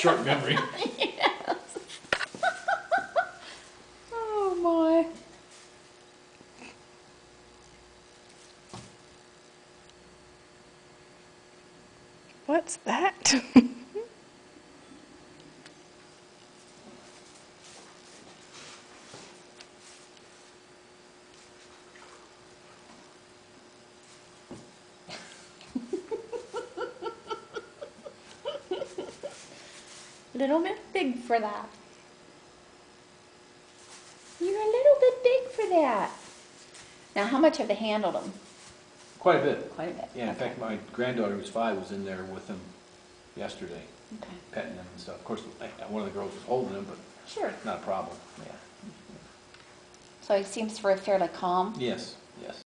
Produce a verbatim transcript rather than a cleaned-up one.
short memory. Yes. Oh my. What's that? Little bit big for that. You're a little bit big for that. Now, how much have they handled them? Quite a bit. Quite a bit. Yeah, in Okay. fact, my granddaughter, who's five, was in there with them yesterday, Okay. petting them and stuff. Of course, one of the girls was holding them, but Sure. not a problem. Yeah. So he seems very fairly calm. Yes, yes.